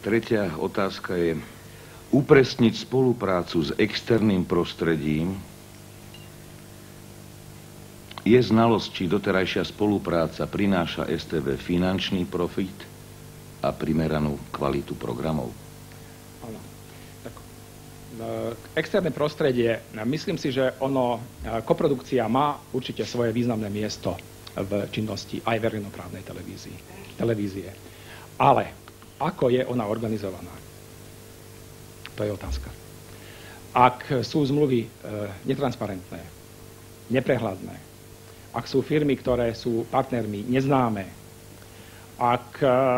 tretia otázka je upresniť spoluprácu s externým prostredím. Je znalosť, či doterajšia spolupráca prináša STV finančný profit a primeranú kvalitu programov? Áno. Tak, externé prostredie, myslím si, že koprodukcia má určite svoje významné miesto v činnosti aj verejnoprávnej televízie. Ale ako je ona organizovaná? To je otázka. Ak sú zmluvy netransparentné, neprehľadné, ak sú firmy, ktoré sú partnermi neznáme, ak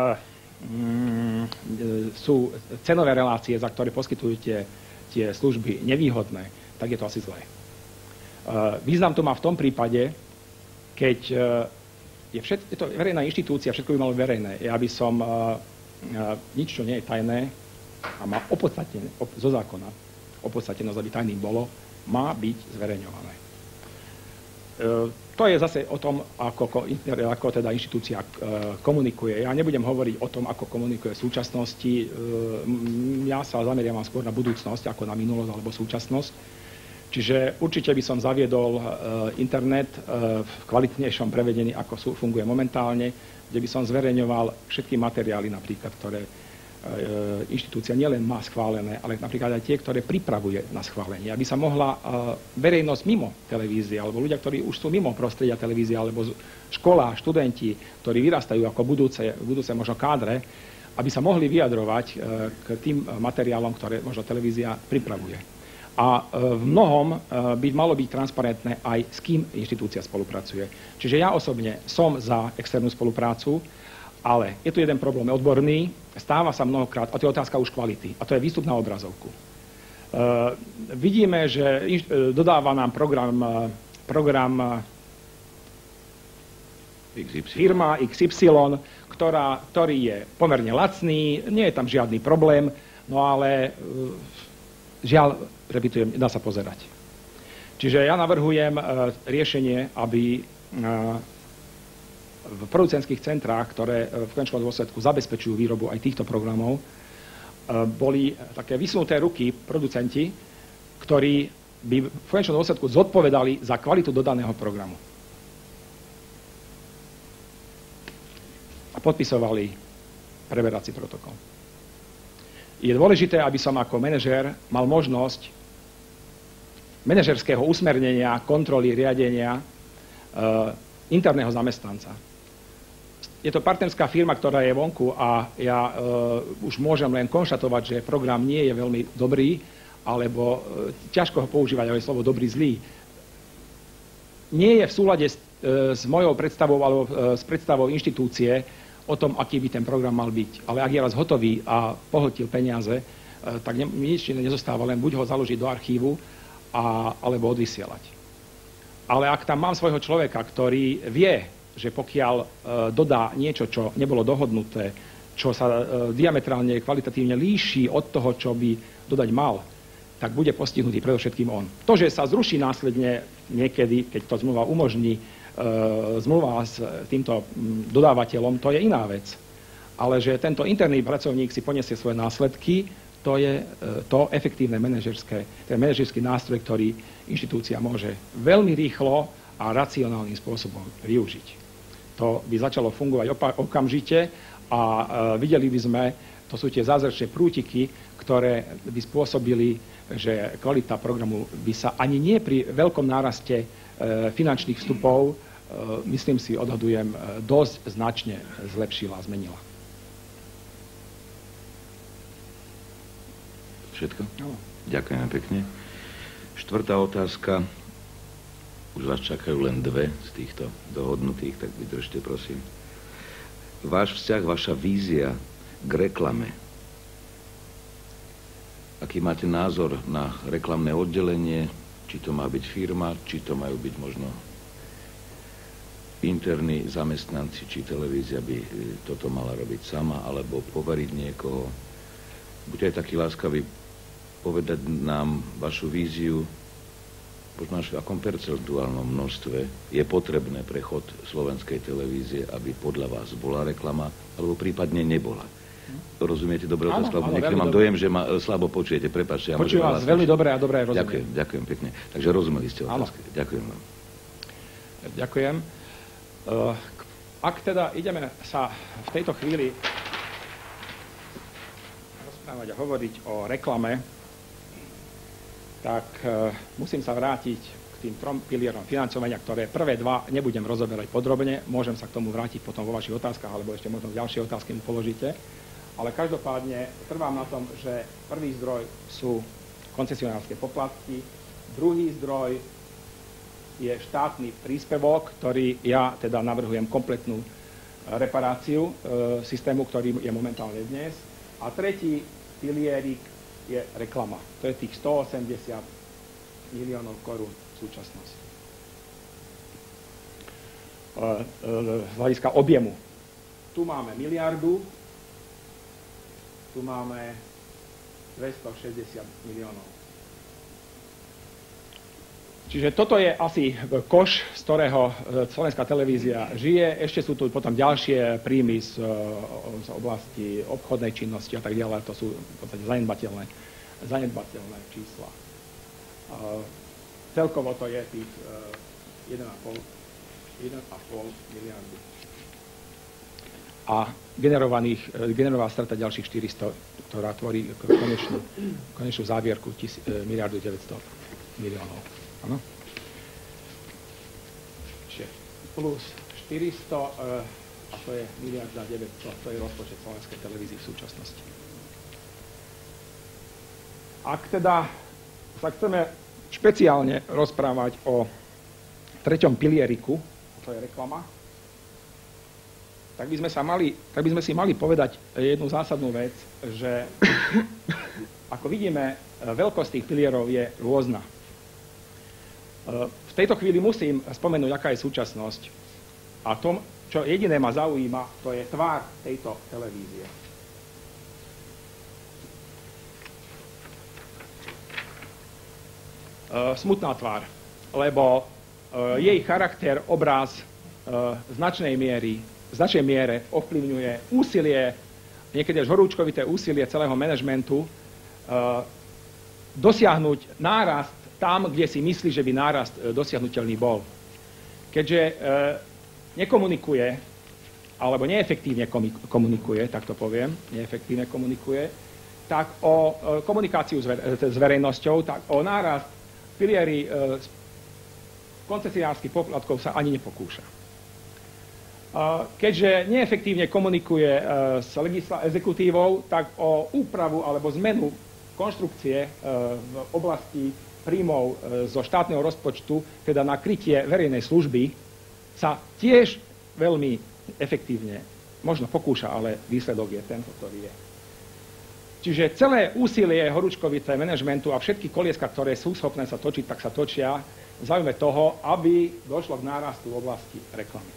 sú cenové relácie, za ktoré poskytujú tie služby nevýhodné, tak je to asi zlé. Význam to má v tom prípade, keď je to verejná inštitúcia, všetko by malo verejné. Ja by som nič, čo nie je tajné a má opodstatnené zo zákona, opodstatnenosť, aby tajným bolo, má byť zverejňované. To je zase o tom, ako teda inštitúcia komunikuje. Ja nebudem hovoriť o tom, ako komunikuje v súčasnosti. Ja sa zameriavam skôr na budúcnosť, ako na minulosť alebo súčasnosť. Čiže určite by som zaviedol internet v kvalitnejšom prevedení, ako funguje momentálne, kde by som zverejňoval všetky materiály, napríklad, ktoré inštitúcia nielen má schválené, ale napríklad aj tie, ktoré pripravuje na schválenie. Aby sa mohla verejnosť mimo televízie, alebo ľudia, ktorí už sú mimo prostredia televízie, alebo škola, študenti, ktorí vyrastajú ako budúce možno kádre, aby sa mohli vyjadrovať k tým materiálom, ktoré možno televízia pripravuje. A v mnohom by malo byť transparentné aj s kým inštitúcia spolupracuje. Čiže ja osobne som za externú spoluprácu, ale je tu jeden problém odborný, stáva sa mnohokrát, a to je otázka už kvality, a to je výstup na obrazovku. Vidíme, že dodáva nám program firma XY, ktorý je pomerne lacný, nie je tam žiadny problém, no ale žiaľ, repitujem, dá sa pozerať. Čiže ja navrhujem riešenie, aby v producentských centrách, ktoré v konečnom dôsledku zabezpečujú výrobu aj týchto programov, boli také vysunuté ruky producenti, ktorí by v konečnom dôsledku zodpovedali za kvalitu dodaného programu. A podpisovali preberací protokol. Je dôležité, aby som ako manažér mal možnosť manažerského usmernenia, kontroly, riadenia interného zamestnanca. Je to partnerská firma, ktorá je vonku a ja už môžem len konštatovať, že program nie je veľmi dobrý, alebo ťažko ho používať, ale slovo dobrý, zlý. Nie je v súlade s mojou predstavou alebo s predstavou inštitúcie o tom, aký by ten program mal byť. Ale ak je raz hotový a pohltil peniaze, tak nič nezostáva, len buď ho založiť do archívu, alebo odvysielať. Ale ak tam mám svojho človeka, ktorý vie, že pokiaľ dodá niečo, čo nebolo dohodnuté, čo sa diametrálne kvalitatívne líši od toho, čo by dodať mal, tak bude postihnutý predovšetkým on. To, že sa zruší následne niekedy, keď to zmluva umožní, zmluva s týmto dodávateľom, to je iná vec. Ale že tento interný pracovník si poniesie svoje následky, to je to efektívne ten manažerský nástroj, ktorý inštitúcia môže veľmi rýchlo a racionálnym spôsobom využiť. To by začalo fungovať okamžite a videli by sme, to sú tie zázračné prútiky, ktoré by spôsobili, že kvalita programu by sa ani nie pri veľkom náraste finančných vstupov, myslím si, odhadujem, dosť značne zlepšila a zmenila. Všetko? No. Ďakujeme pekne. Štvrtá otázka. Už vás čakajú len dve z týchto dohodnutých, tak vydržte, prosím. Váš vzťah, vaša vízia k reklame. Aký máte názor na reklamné oddelenie? Či to má byť firma, či to majú byť možno interní zamestnanci, či televízia by toto mala robiť sama, alebo poveriť niekoho. Buďte taký láskavý povedať nám vašu víziu, možno v akom percentuálnom množstve je potrebné prechod slovenskej televízie, aby podľa vás bola reklama, alebo prípadne nebola. Rozumiete dobre Áno, otázku? Lebo áno, niekedy veľmi mám dobre. dojem, že ma slabo počujete. Prepáčte. Počujem vás veľmi dobre a dobre rozumiem. Ďakujem, ďakujem pekne. Takže rozumeli ste otázky. Ďakujem vám. Ďakujem. Ak teda ideme sa v tejto chvíli rozprávať a hovoriť o reklame, tak musím sa vrátiť k tým 3 pilierom financovania, ktoré prvé 2 nebudem rozoberať podrobne, môžem sa k tomu vrátiť potom vo vašich otázkach, alebo ešte možno ďalšie otázky mi položíte. Ale každopádne trvám na tom, že prvý zdroj sú koncesionárske poplatky, druhý zdroj je štátny príspevok, ktorý ja teda navrhujem kompletnú reparáciu systému, ktorý je momentálne dnes. A tretí pilierik je reklama. To je tých 180 miliónov korún v súčasnosti. Z hľadiska objemu. Tu máme miliardu, tu máme 260 miliónov. Čiže toto je asi koš, z ktorého Slovenská televízia žije. Ešte sú tu potom ďalšie príjmy z oblasti obchodnej činnosti a tak ďalej. To sú v podstate zanedbateľné čísla. Celkovo to je tých 1,5 miliardy. A generovaná strata ďalších 400, ktorá tvorí konečnú závierku 1 miliardu 900 miliónov. Áno. Čiže plus 400, a to je miliarda 900, to je rozpočet Slovenskej televízie v súčasnosti. Ak teda sa chceme špeciálne rozprávať o 3. pilieriku, to je reklama, tak by sme si mali povedať jednu zásadnú vec, že ako vidíme, veľkosť tých pilierov je rôzna. V tejto chvíli musím spomenúť, aká je súčasnosť. A to, čo jediné ma zaujíma, to je tvár tejto televízie. Smutná tvár, lebo jej charakter, obraz v značnej miere ovplyvňuje úsilie, niekedy až horúčkovité úsilie celého manažmentu dosiahnuť nárast tam, kde si myslí, že by nárast dosiahnuteľný bol. Keďže nekomunikuje, alebo neefektívne komunikuje, tak to poviem, tak o komunikáciu s verejnosťou, tak o nárast pilieri koncesionárskych poplatkov sa ani nepokúša. Keďže neefektívne komunikuje s exekutívou, tak o úpravu alebo zmenu konštrukcie v oblasti príjmov zo štátneho rozpočtu, teda na krytie verejnej služby, sa tiež veľmi efektívne možno pokúša, ale výsledok je tento, ktorý je. Čiže celé úsilie horúčkovité manažmentu a všetky kolieska, ktoré sú schopné sa točiť, tak sa točia v záujme toho, aby došlo k nárastu v oblasti reklamy.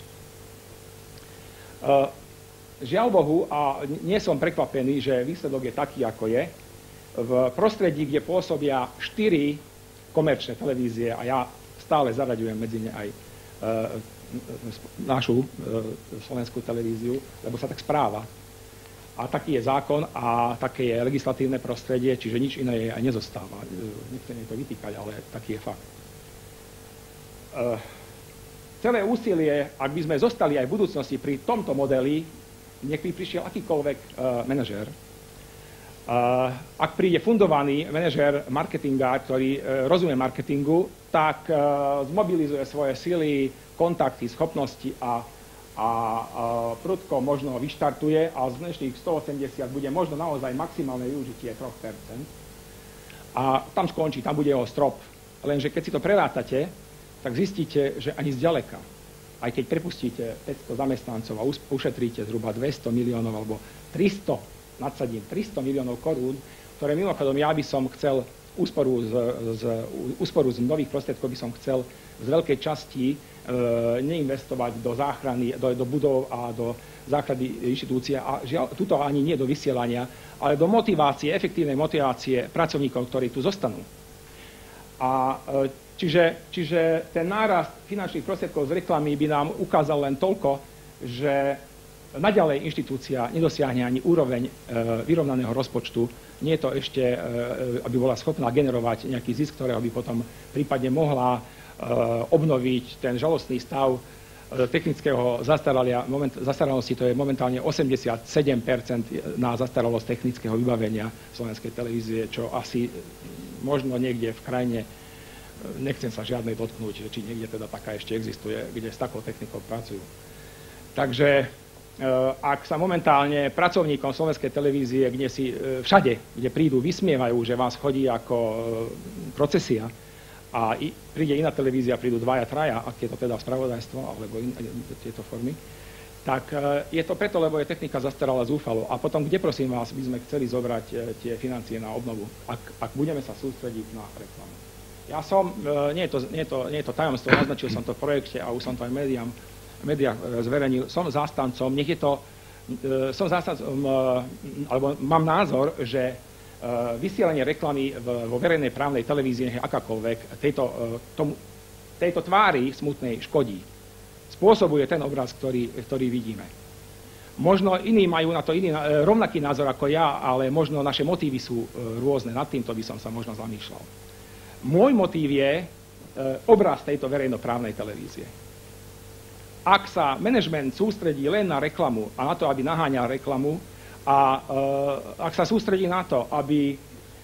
Žiaľ Bohu, a nie som prekvapený, že výsledok je taký, ako je, v prostredí, kde pôsobia 4 komerčné televízie, a ja stále zaraďujem medzi ne aj našu slovenskú televíziu, lebo sa tak správa. A taký je zákon a také je legislatívne prostredie, čiže nič iné aj nezostáva. Nechcem to vytýkať, ale taký je fakt. Celé úsilie, ak by sme zostali aj v budúcnosti pri tomto modeli, nech by prišiel akýkoľvek manažér, ak príde fundovaný manažér marketinga, ktorý rozumie marketingu, tak zmobilizuje svoje sily, kontakty, schopnosti a prudko možno vyštartuje a z dnešných 180 bude možno naozaj maximálne využitie 3%. A tam skončí, tam bude jeho strop. Lenže keď si to prerátate, tak zistíte, že ani zďaleka, aj keď prepustíte 500 zamestnancov a ušetríte zhruba 200 miliónov alebo 300 miliónov korún, ktoré mimochodom ja by som chcel úsporu z nových prostriedkov by som chcel z veľkej časti neinvestovať do záchrany, do budov a do záchrany inštitúcie a tuto ani nie do vysielania, ale do motivácie, efektívnej motivácie pracovníkov, ktorí tu zostanú. A čiže ten nárast finančných prostriedkov z reklamy by nám ukázal len toľko, že naďalej inštitúcia nedosiahne ani úroveň vyrovnaného rozpočtu, nie je to ešte, aby bola schopná generovať nejaký zisk, ktorého by potom prípadne mohla obnoviť ten žalostný stav technického zastaralosti, to je momentálne 87% na zastaralosť technického vybavenia slovenskej televízie, čo asi možno niekde v krajine, nechcem sa žiadnej dotknúť, či niekde teda taká ešte existuje, kde s takou technikou pracujú. Takže ak sa momentálne pracovníkom slovenskej televízie, kde si všade, kde prídu, vysmievajú, že vás chodí ako procesia, a príde iná televízia, prídu dvaja, traja, ak je to teda spravodajstvo, alebo tieto formy, tak je to preto, lebo je technika zastarala zúfalo. A potom, kde prosím vás, by sme chceli zobrať tie financie na obnovu, ak budeme sa sústrediť na reklamu. Ja som, nie je to tajomstvo, naznačil som to v projekte a už som to aj médiách zverejnil, som zástancom, alebo mám názor, že vysielanie reklamy vo verejnej právnej televízii, nech je akákoľvek, tejto tvári smutnej škodí. Spôsobuje ten obraz, ktorý vidíme. Možno iní majú na to rovnaký názor ako ja, ale možno naše motívy sú rôzne. Nad týmto by som sa možno zamýšľal. Môj motív je obraz tejto verejnoprávnej televízie. Ak sa manažment sústredí len na reklamu a na to, aby naháňal reklamu, a ak sa sústredí na to, aby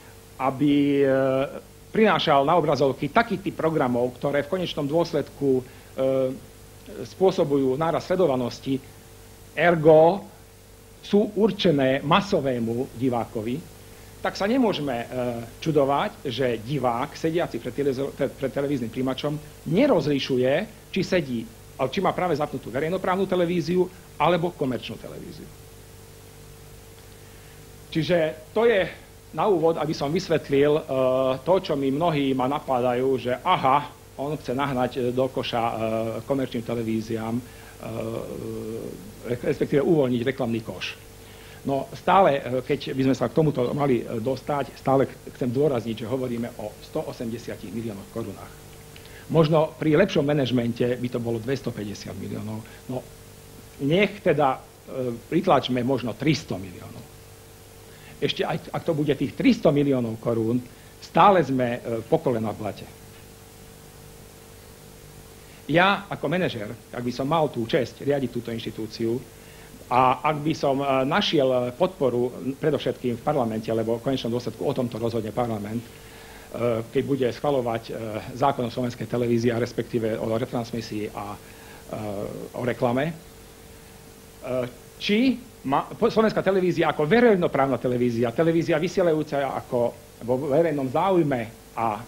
prinášal na obrazovky taký typ programov, ktoré v konečnom dôsledku spôsobujú nárast sledovanosti, ergo sú určené masovému divákovi, tak sa nemôžeme čudovať, že divák, sediaci pred televíznym príjimačom, nerozlišuje, či má práve zapnutú verejnoprávnu televíziu alebo komerčnú televíziu. Čiže to je na úvod, aby som vysvetlil to, čo mi mnohí ma napádajú, že aha, on chce nahnať do koša komerčným televíziám, respektíve uvoľniť reklamný koš. No stále, keď by sme sa k tomuto mali dostať, stále chcem dôrazniť, že hovoríme o 180 miliónoch korunách. Možno pri lepšom manažmente by to bolo 250 miliónov. No nech teda pritlačme možno 300 miliónov. Ešte ak to bude tých 300 miliónov korún, stále sme po kolena v blate. Ja ako manažer, ak by som mal tú česť riadiť túto inštitúciu a ak by som našiel podporu predovšetkým v parlamente, lebo v konečnom dôsledku o tomto rozhodne parlament, keď bude schvaľovať zákon o slovenskej televízii, respektíve o retransmisii a o reklame, či slovenská televízia ako verejnoprávna televízia, televízia vysielajúca ako vo verejnom záujme a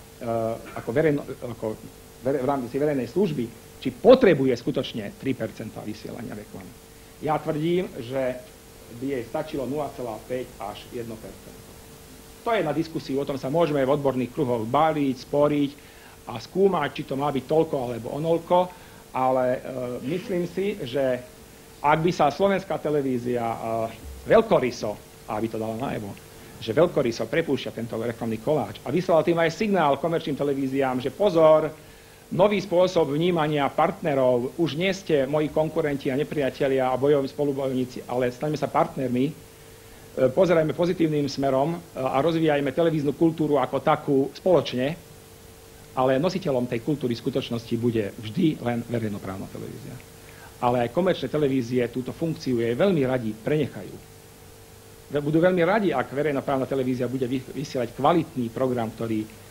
v rámci verejnej služby, či potrebuje skutočne 3% vysielania reklamy. Ja tvrdím, že by jej stačilo 0,5 až 1%. To je na diskusiu, o tom sa môžeme v odborných kruhoch báliť, sporiť a skúmať, či to má byť toľko alebo onolko, ale myslím si, že ak by sa slovenská televízia veľkoryso, aby to dala najavo, že veľkoryso prepúšťa tento reklamný koláč a vyslal tým aj signál komerčným televíziám, že pozor, nový spôsob vnímania partnerov, už nie ste moji konkurenti a nepriatelia a bojoví spolubojovníci, ale staňme sa partnermi, pozerajme pozitívnym smerom a rozvíjajme televíznu kultúru ako takú spoločne, ale nositeľom tej kultúry v skutočnosti bude vždy len verejnoprávna televízia. Ale aj komerčné televízie túto funkciu jej veľmi radi prenechajú. Budú veľmi radi, ak verejnoprávna televízia bude vysielať kvalitný program, ktorý